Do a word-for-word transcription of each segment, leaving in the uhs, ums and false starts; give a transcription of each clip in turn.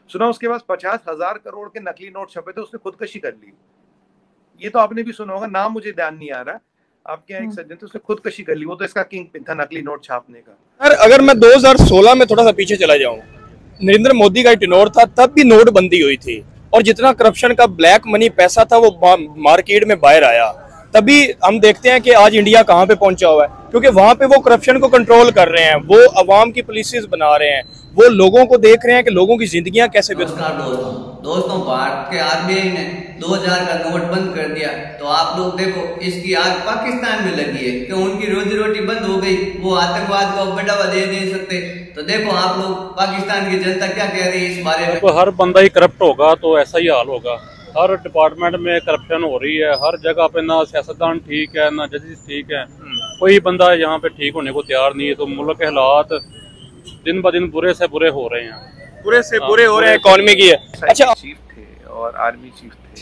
सुना उसके पास पचास हजार करोड़ के नकली नोट छपे थे, उसने खुदकशी कर ली। ये तो आपने भी सुना होगा, नाम मुझे ध्यान नहीं आ रहा। आपके यहाँ एक सज्जन थे, उसने खुदकशी कर ली, वो तो इसका किंग पिन था नकली नोट छापने का। सर अगर मैं दो हज़ार सोलह में थोड़ा सा पीछे चला जाऊं, नरेंद्र मोदी का टेन्योर था, तब भी नोटबंदी हुई थी और जितना करप्शन का ब्लैक मनी पैसा था वो मार्केट में बाहर आया। तभी हम देखते हैं कि आज इंडिया कहाँ पे पहुंचा हुआ है, क्योंकि वहां पे वो करप्शन को कंट्रोल कर रहे हैं, वो अवाम की पॉलिसीज बना रहे हैं, वो लोगों को देख रहे हैं कि लोगों की जिंदगियां कैसे नमस्कार दोस्तों दोस्तों भारत के आरबीआई ने दो हज़ार का नोट बंद कर दिया, तो आप लोग देखो इसकी आग पाकिस्तान में लगी है कि उनकी रोजी रोटी बंद हो गई, वो आतंकवाद को बढ़ावा दे नहीं सकते। तो देखो आप लोग पाकिस्तान की जनता क्या कह रही है इस बारे में। तो हर बंदा ही करप्ट होगा तो ऐसा ही हाल होगा। हर डिपार्टमेंट में करप्शन हो रही है, हर जगह पे ना सियासतदान ठीक है ना जजेस ठीक है, कोई बंदा यहाँ पे ठीक होने को तैयार नहीं है। तो मुल्क के हालात दिन ब दिन बुरे से बुरे हो रहे हैं, बुरे से बुरे हो रहे हैं, इकोनॉमी की है। अच्छा, चीफ थे और आर्मी चीफ थे,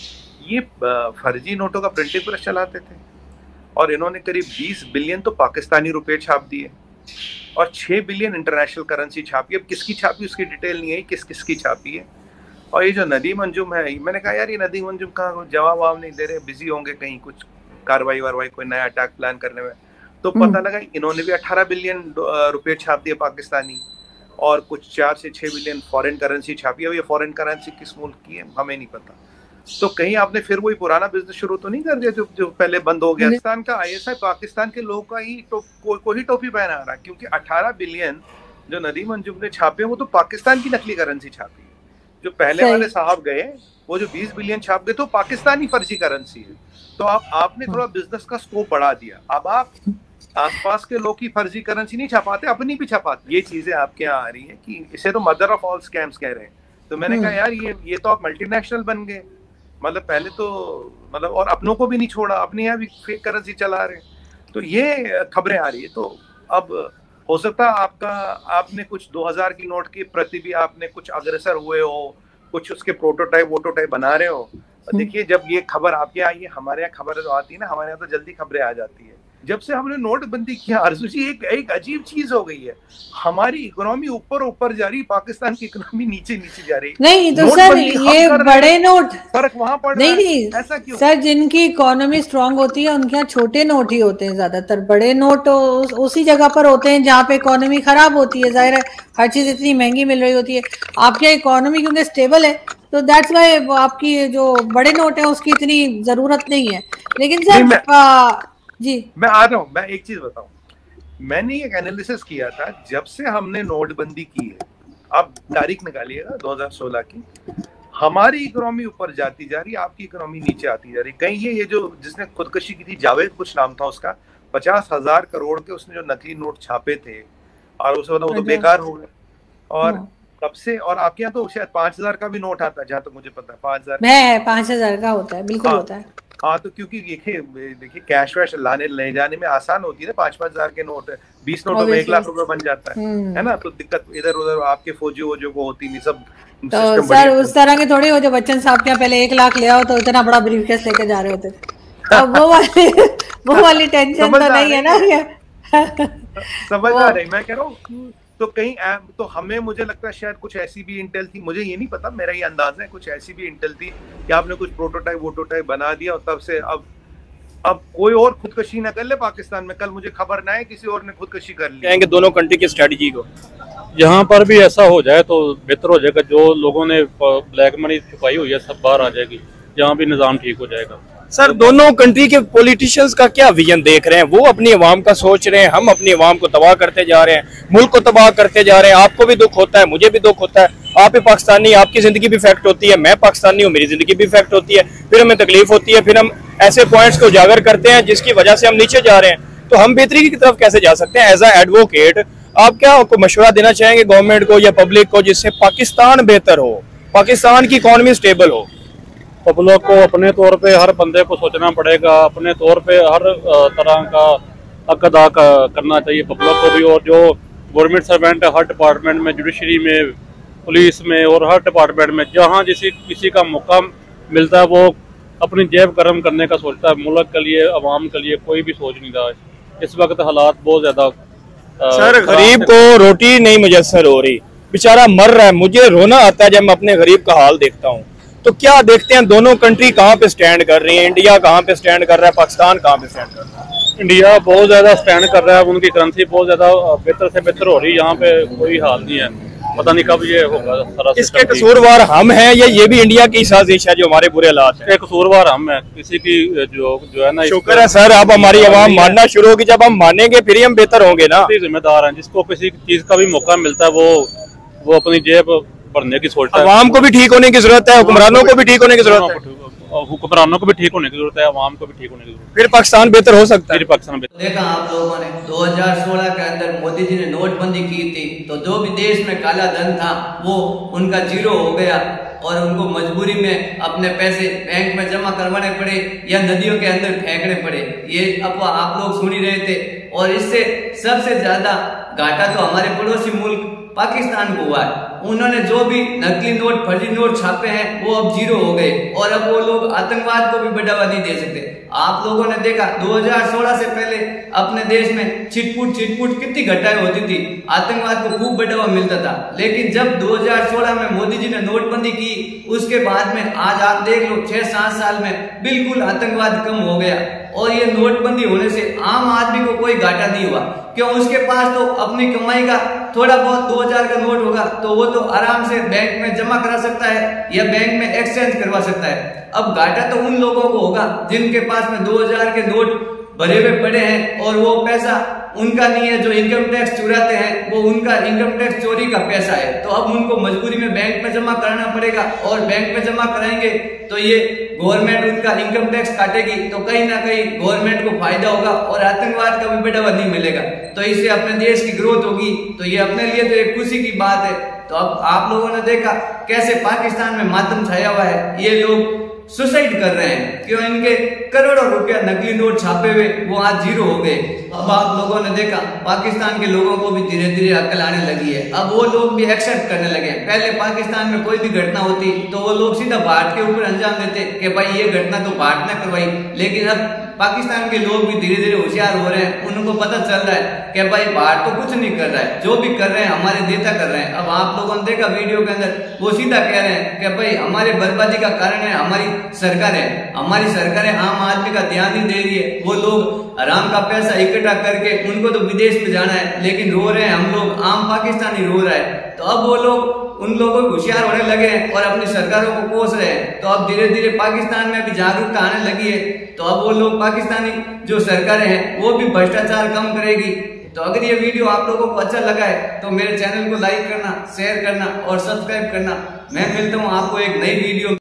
ये फर्जी नोटों का प्रिंटिंग प्रेस चलाते थे और इन्होंने करीब बीस बिलियन तो पाकिस्तानी रुपए छाप दिए और छह बिलियन इंटरनेशनल करेंसी छापी। अब किसकी छापी उसकी डिटेल नहीं है, किस किसकी छापी है। और ये जो नदीम अंजुम है, मैंने कहा यार ये नदीम अंजुम का जवाब वाब नहीं दे रहे, बिजी होंगे कहीं कुछ कार्रवाई वारवाई कोई नया अटैक प्लान करने में। तो पता लगा इन्होंने भी अठारह बिलियन रुपए छाप दिए पाकिस्तानी और कुछ चार से छह बिलियन फॉरेन करेंसी छापी। अब ये फॉरेन करेंसी किस मुल्क की है हमें नहीं पता। तो कहीं आपने फिर वही पुराना बिजनेस शुरू तो नहीं कर दिया जो जो पहले बंद हो गया। पाकिस्तान का आईएसआई पाकिस्तान के लोगों का ही तो को, को ही टोपी पहना रहा, क्योंकि अठारह बिलियन जो नदीम अंजुम ने छापे वो तो पाकिस्तान की नकली करेंसी छापी। जो पहले वाले साहब गए वो जो बीस बिलियन छाप गए तो पाकिस्तानी फर्जी करेंसी है। तो आप आपने थोड़ा बिजनेस का स्कोप बढ़ा दिया। अब आप आसपास के लोग की फर्जी करेंसी नहीं छपाते, अपनी भी छपाते। ये चीजें आपके यहाँ आ रही है कि इसे तो मदर ऑफ ऑल स्कैम्स कह रहे हैं। तो मैंने कहा यार ये ये तो आप मल्टीनेशनल बन गए, मतलब पहले तो मतलब और अपनों को भी नहीं छोड़ा, अपने यहाँ भी फेक करेंसी चला रहे हैं। तो ये खबरें आ रही है। तो अब हो सकता है आपका आपने कुछ दो हज़ार की नोट की प्रति भी आपने कुछ अग्रसर हुए हो, कुछ उसके प्रोटोटाइप वोटोटाइप बना रहे हो। देखिए जब ये खबर आपके यहाँ आई है, हमारे यहाँ खबर जो आती है ना, हमारे यहाँ तो जल्दी खबरें आ जाती है। जब से हमने नोटबंदी किया आरजू जी, एक एक अजीब चीज हो गई है, हमारी इकोनॉमी ऊपर ऊपर जा रही, पाकिस्तान की इकोनॉमी नीचे नीचे जा रही। नहीं तो सर ये बड़े नोट फर्क वहां पड़ नहीं नहीं ऐसा क्यों? सर जिनकी इकोनॉमी स्ट्रांग होती है उनके यहाँ छोटे नोट ही होते हैं ज्यादातर, बड़े नोट उस, उसी जगह पर होते हैं जहाँ पे इकोनॉमी खराब होती है। जाहिर है हर चीज इतनी महंगी मिल रही होती है, आपके इकोनॉमी क्योंकि स्टेबल है तो दैट्स वाई आपकी जो बड़े नोट है उसकी इतनी जरूरत नहीं है। लेकिन सर जी मैं आ रहा हूँ, मैं एक चीज बताऊं, मैंने एक एनालिसिस किया था जब से हमने नोटबंदी की है, आप तारीख निकालिएगा दो हज़ार सोलह की, हमारी इकोनॉमी ऊपर जाती जा रही, आपकी इकोनॉमी नीचे आती जा रही। कहीं ये ये जो जिसने खुदकशी की थी, जावेद कुछ नाम था उसका, पचास हजार करोड़ के उसने जो नकली नोट छापे थे और उसे वो तो बेकार हो गए। और तब से और आपके यहाँ तो शायद पांच हजार का भी नोट आता है, जहाँ तक मुझे पता है पांच हजार पांच हजार का होता है, बिल्कुल होता है। हाँ तो क्योंकि देखिए देखिए कैश वैश लाने ले जाने में आसान होती है ना, पांच पांच हजार के नोट है, बीस नोटों में एक लाख रुपए बन जाता है, है ना। तो दिक्कत इधर उधर आपके फौजी वोजियों को होती नहीं, सब तो सर उस तरह के थोड़ी हो जो बच्चन साहब के पहले एक लाख ले आओ तो इतना बड़ा ब्रीफकेस लेके जा रहे होते थे। अब वो वाली वो वाली टेंशन तो नहीं है ना। समझ आ रही मैं कह रहा हूँ। तो कहीं तो हमें मुझे लगता है शायद कुछ ऐसी भी इंटेल थी, मुझे ये नहीं पता, मेरा ये अंदाजा है कुछ ऐसी भी इंटेल थी कि आपने कुछ प्रोटोटाइप वोटोटाइप बना दिया और तब से अब अब कोई और खुदकशी ना कर ले पाकिस्तान में। कल मुझे खबर ना है किसी और ने खुदकशी कर ली। कहेंगे दोनों कंट्री की स्ट्रेटजी को यहाँ पर भी ऐसा हो जाए तो बेहतर हो जाएगा। जो लोगों ने ब्लैक मनी छुपाई हुई है सब बाहर आ जाएगी, यहाँ भी निजाम ठीक हो जाएगा। सर दोनों कंट्री के पॉलिटिशियंस का क्या विजन देख रहे हैं? वो अपनी अवाम का सोच रहे हैं, हम अपनी अवाम को तबाह करते जा रहे हैं, मुल्क को तबाह करते जा रहे हैं। आपको भी दुख होता है, मुझे भी दुख होता है, आप भी पाकिस्तानी, आपकी जिंदगी भी इफेक्ट होती है, मैं पाकिस्तानी हूँ, मेरी जिंदगी भी इफेक्ट होती है, फिर हमें तकलीफ होती है, फिर हम ऐसे पॉइंट्स को उजागर करते हैं जिसकी वजह से हम नीचे जा रहे हैं। तो हम बेहतरी की तरफ कैसे जा सकते हैं? एज अ एडवोकेट आप क्या आपको मशवरा देना चाहेंगे गवर्नमेंट को या पब्लिक को, जिससे पाकिस्तान बेहतर हो, पाकिस्तान की इकोनॉमी स्टेबल हो? पब्लिक को अपने तौर पे हर बंदे को सोचना पड़ेगा, अपने तौर पे हर तरह का हक अदा करना चाहिए पब्लिक को भी। और जो गवर्नमेंट सर्वेंट है हर डिपार्टमेंट में, जुडिशरी में, पुलिस में और हर डिपार्टमेंट में, जहाँ जिसी किसी का मौका मिलता है वो अपनी जेब गर्म करने का सोचता है। मुल्क के लिए, अवाम के लिए कोई भी सोच नहीं रहा है। इस वक्त हालात बहुत ज्यादा सर गरीब को रोटी नहीं मुयसर हो रही, बेचारा मर रहा है। मुझे रोना आता है जब मैं अपने गरीब का हाल देखता हूँ। तो क्या देखते हैं दोनों कंट्री कहाँ पे स्टैंड कर रही है, इंडिया कहाँ पे स्टैंड कर रहा है, पाकिस्तान कहाँ पे स्टैंड कर रहा है। इंडिया बहुत ज्यादा स्टैंड कर रहा है, उनकी करेंसी बहुत ज्यादा बेहतर से बेहतर हो रही है, यहाँ पे कोई हाल नहीं है, पता नहीं कब ये होगा सारा। इसके कसूरवार हम हैं या ये भी इंडिया की साजिश है जो हमारे बुरे हालात है? कसूरवार हम है, किसी की जो जो है ना। शुक्र है सर अब हमारी आवाम मानना शुरू होगी, जब हम मानेंगे फिर हम बेहतर होंगे ना। जिम्मेदार हैं, जिसको किसी चीज का भी मौका मिलता है वो वो अपनी जेब भरने की सोचता है। आवाम को भी ठीक होने की जरूरत है, हुक्मरानों को भी ठीक होने की जरूरत है, हुक्मरानों को भी ठीक होने की जरूरत है, आवाम को भी ठीक होने की जरूरत है, फिर पाकिस्तान बेहतर हो सकता है। फिर पाकिस्तान बेहतर। देखा आप लोगों ने दो हज़ार सोलह के अंदर मोदी जी ने नोटबंदी की थी, तो जो भी देश में काला धन था वो उनका जीरो हो गया और उनको मजबूरी में अपने पैसे बैंक में जमा करवाने पड़े या नदियों के अंदर फेंकने पड़े। ये अफवाह आप लोग सुन ही रहे थे। और इससे सबसे ज्यादा घाटा तो हमारे पड़ोसी मुल्क पाकिस्तान को हुआ है। उन्होंने जो भी नकली नोट, फर्जी नोट छापे हैं वो अब जीरो हो गए और अब वो लोग आतंकवाद को भी बढ़ावा नहीं दे सकते। आप लोगों ने देखा दो हज़ार सोलह से पहले अपने देश में छिटपुट छिटपुट कितनी घटनाएं होती थी, आतंकवाद को खूब बढ़ावा मिलता था। लेकिन जब दो हज़ार सोलह में मोदी जी ने नोटबंदी की, उसके बाद में आज आप देख लो छह सात साल में बिल्कुल आतंकवाद कम हो गया। और ये नोटबंदी होने से आम आदमी को कोई घाटा नहीं हुआ, क्यों? उसके पास तो अपनी कमाई का थोड़ा बहुत दो हजार का नोट होगा तो वो तो आराम से बैंक में जमा करा सकता है या बैंक में एक्सचेंज करवा सकता है। अब घाटा तो उन लोगों को होगा जिनके पास में दो हजार के नोट भरे हुए पड़े हैं और वो पैसा उनका नहीं है, जो इनकम टैक्स चुराते हैं वो उनका इनकम टैक्स चोरी का पैसा है। तो अब उनको मजबूरी में बैंक में जमा करना पड़ेगा और बैंक में जमा कराएंगे तो ये गवर्नमेंट उनका इनकम टैक्स काटेगी, तो कहीं ना कहीं गवर्नमेंट को फायदा होगा और आतंकवाद का भी बढ़ावा नहीं मिलेगा। तो इससे अपने देश की ग्रोथ होगी, तो ये अपने लिए तो एक खुशी की बात है। तो अब आप लोगों ने देखा कैसे पाकिस्तान में मातम छाया हुआ है, ये लोग सुसाइड कर रहे हैं, क्यों? इनके करोड़ों रुपया नकली नोट छापे हुए वो आज जीरो हो गए। अब आप लोगों ने देखा पाकिस्तान के लोगों को भी धीरे धीरे अक्ल आने लगी है, अब वो लोग भी एक्सेप्ट करने लगे। पहले पाकिस्तान में कोई भी घटना होती तो वो लोग सीधा भारत के ऊपर अंजाम देते कि भाई ये घटना तो भारत ने करवाई। लेकिन अब पाकिस्तान के लोग भी धीरे धीरे होशियार हो रहे हैं, उनको पता चल रहा है कि भाई भारत तो कुछ नहीं कर रहा है, जो भी कर रहे हैं हमारे नेता कर रहे हैं। अब आप लोगों ने देखा वीडियो के अंदर वो सीधा कह रहे हैं कि भाई हमारे बर्बादी का कारण है हमारी सरकार है, हमारी सरकार है आम आदमी का ध्यान नहीं दे रही है। वो लोग आराम का पैसा इकट्ठा करके उनको तो विदेश में जाना है, लेकिन रो रहे हैं हम लोग, आम पाकिस्तानी रो रहा है। तो अब वो लोग उन लोगों को होशियार होने लगे हैं और अपनी सरकारों को कोस रहे हैं। तो अब धीरे धीरे पाकिस्तान में भी जागरूकता आने लगी है, तो अब वो लोग पाकिस्तानी जो सरकारें हैं वो भी भ्रष्टाचार कम करेगी। तो अगर ये वीडियो आप लोगों को अच्छा लगा है तो मेरे चैनल को लाइक करना, शेयर करना और सब्सक्राइब करना। मैं मिलता हूँ आपको एक नई वीडियो।